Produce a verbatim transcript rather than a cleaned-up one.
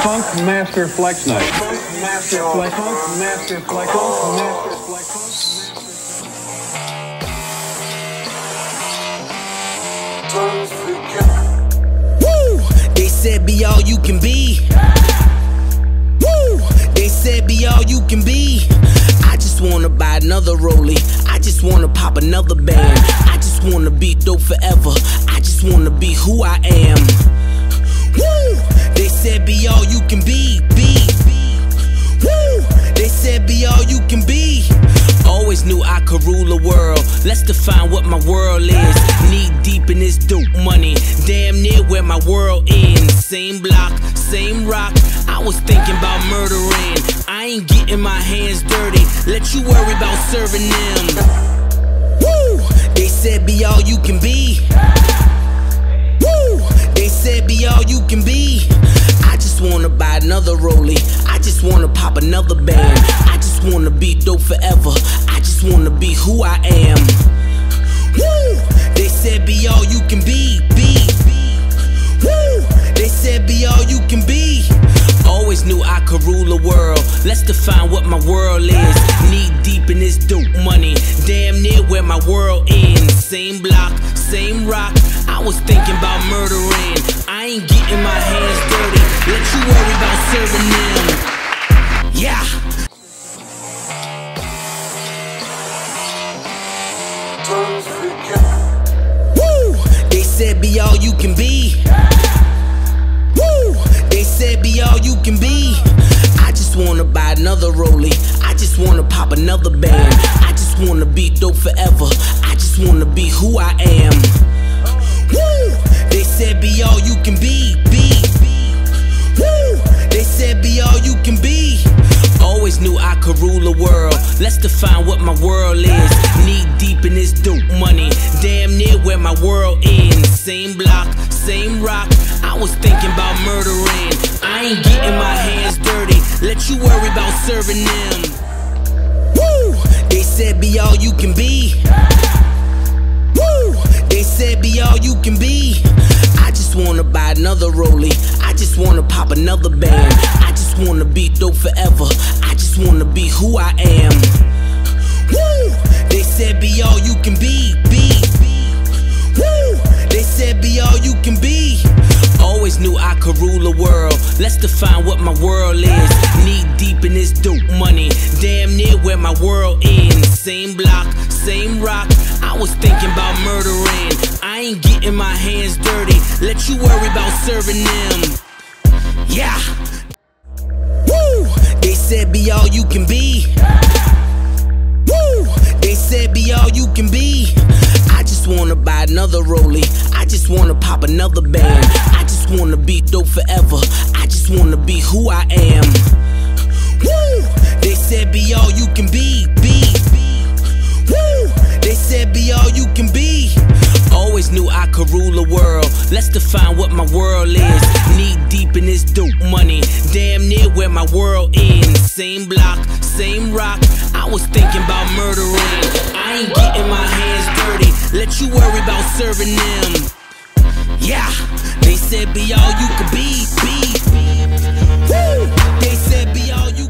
Funk Master Flex Night. Funk Master Flex. Funk Master Flex. Funk Master Flex. Woo! They said be all you can be. Woo! They said be all you can be. I just wanna buy another rollie. I just wanna pop another band. I just wanna be dope forever. I just wanna be who I am. Woo! They said be all you can be, be. Woo! They said be all you can be. Always knew I could rule the world. Let's define what my world is. Knee deep in this dope money. Damn near where my world ends. Same block, same rock. I was thinking about murdering. I ain't getting my hands dirty. Let you worry about serving them. Woo! They said be all you can be. Woo! They said be all you can be. I just wanna buy another rollie. I just wanna pop another band. I just wanna be dope forever. I just wanna be who I am. Woo! They said be all you can be, be. Woo! They said be all you can be. Always knew I could rule the world. Let's define what my world is. Knee deep in this dope money. Damn near where my world ends. Same block, same rock. I was thinking about murdering. I ain't getting my hands dirty. Let you worry about serving them. Yeah. Woo! They said be all you can be. Woo! They said be all you can be. I just wanna buy another rollie. I just wanna pop another band. I just wanna be dope forever. I just wanna be who I am. Woo! They said be all you can be, be. Woo! They said be all you can be. Always knew I could rule the world. Let's define what my world is. Knee deep in this dope money. Damn near where my world ends. Same block, same rock. I was thinking about murdering. I ain't getting my hands dirty. Let you worry about serving them. Woo! They said be all you can be. Woo! They said be all you can be. I just wanna buy another rollie. I just wanna pop another band. I just wanna be dope forever. I just wanna be who I am. Woo! They said be all you can be, be. Woo! They said be all you can be. Always knew I could rule the world. Let's define what my world is. Knee deep in this dope money. Damn near where my world ends. Same block, same rock. I was thinking about murdering. I ain't getting my hands dirty. Let you worry about serving them. Yeah. Woo! They said be all you can be. Woo! They said be all you can be. I just wanna buy another rollie. I just wanna pop another band. I just wanna be dope forever. I just wanna be who I am. Woo! They said be all you can be, be. Woo! They said be all you can be. Always knew I could rule the world. Let's define what my world is. Knee deep in this dope money. Damn near where my world ends. Same block, same rock. I was thinking about murdering. I ain't getting my hands dirty. Let you worry about serving them. Yeah. They said be all you could be, be. Woo! They said be all you